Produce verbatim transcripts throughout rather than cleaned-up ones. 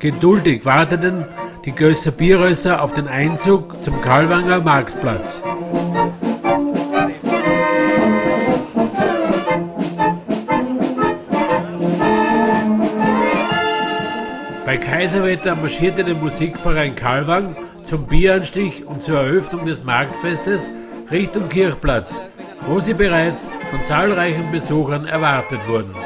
Geduldig warteten die Gösser Bierrösser auf den Einzug zum Kalwanger Marktplatz. Bei Kaiserwetter marschierte der Musikverein Kalwang zum Bieranstich und zur Eröffnung des Marktfestes Richtung Kirchplatz, wo sie bereits von zahlreichen Besuchern erwartet wurden.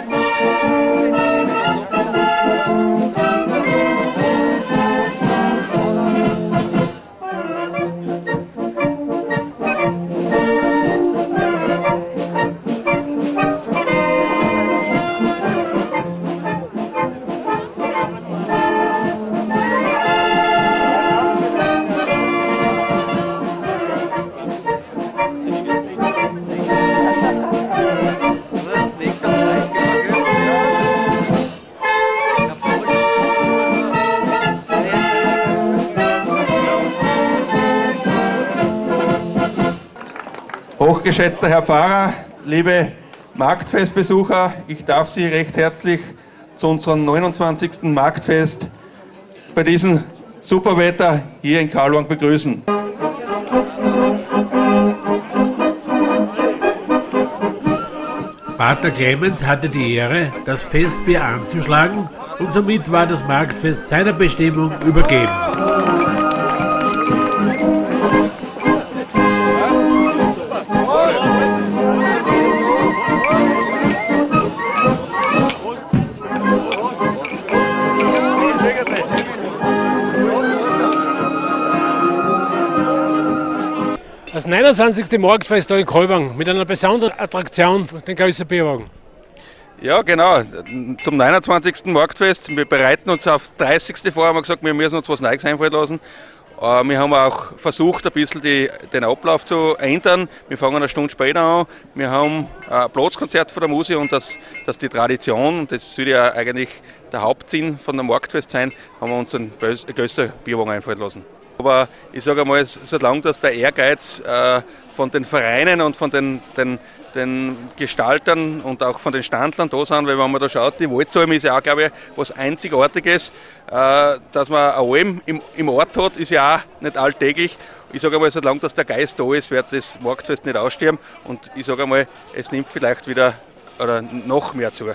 Hochgeschätzter Herr Pfarrer, liebe Marktfestbesucher, ich darf Sie recht herzlich zu unserem neunundzwanzigsten Marktfest bei diesem Superwetter hier in Kalwang begrüßen. Pater Clemens hatte die Ehre, das Festbier anzuschlagen, und somit war das Marktfest seiner Bestimmung übergeben. Das neunundzwanzigste Marktfest da in Kalwang mit einer besonderen Attraktion, den Gösser Bierwagen. Ja, genau. Zum neunundzwanzigsten Marktfest. Wir bereiten uns aufs dreißigste vor, haben wir gesagt, wir müssen uns was Neues einfallen lassen. Wir haben auch versucht, ein bisschen die, den Ablauf zu ändern. Wir fangen eine Stunde später an. Wir haben ein Platzkonzert von der Musik und dass das die Tradition, und das soll ja eigentlich der Hauptsinn von der Marktfest sein, haben wir uns einen Gösser Bierwagen einfallen lassen. Aber ich sage einmal, solange dass der Ehrgeiz äh, von den Vereinen und von den, den, den Gestaltern und auch von den Standlern da sind, weil wenn man da schaut, die Waldsalm ist ja auch, glaube ich, was Einzigartiges, äh, dass man eine Alm im, im Ort hat, ist ja auch nicht alltäglich. Ich sage einmal, solange dass der Geist da ist, wird das Marktfest nicht aussterben, und ich sage einmal, es nimmt vielleicht wieder oder noch mehr zu.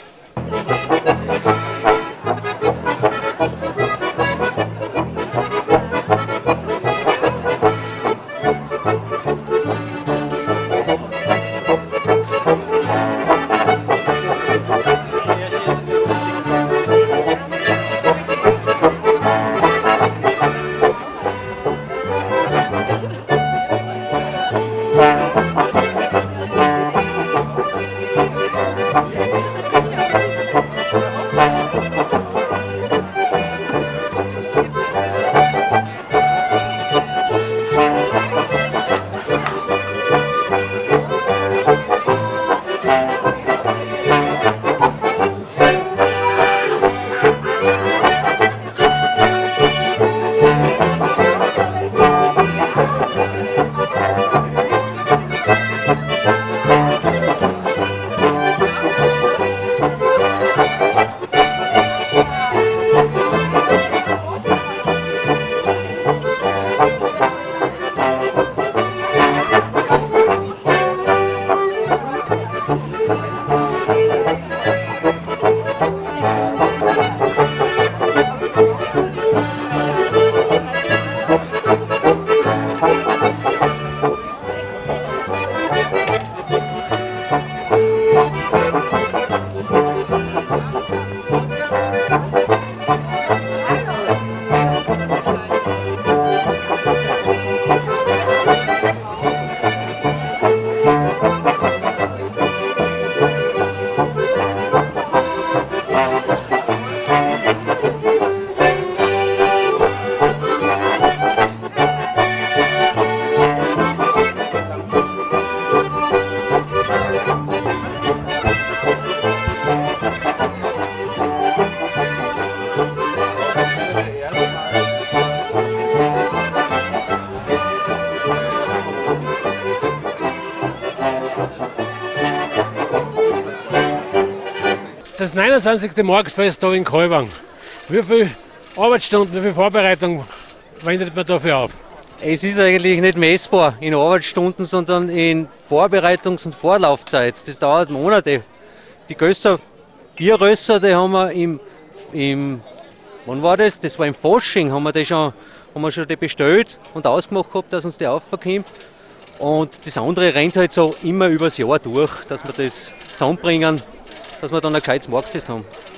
Das neunundzwanzigste Marktfest da in Kalwang. Wie viele Arbeitsstunden, wie viel Vorbereitung wendet man dafür auf? Es ist eigentlich nicht messbar in Arbeitsstunden, sondern in Vorbereitungs- und Vorlaufzeit. Das dauert Monate. Die Gösser, Bierrösser, die haben wir im, im, wann war das? Das war im Fasching, haben wir die schon, haben wir schon die bestellt und ausgemacht gehabt, dass uns die aufkommt. Und das andere rennt halt so immer übers Jahr durch, dass wir das zusammenbringen, dass wir dann ein gescheites Marktfest haben.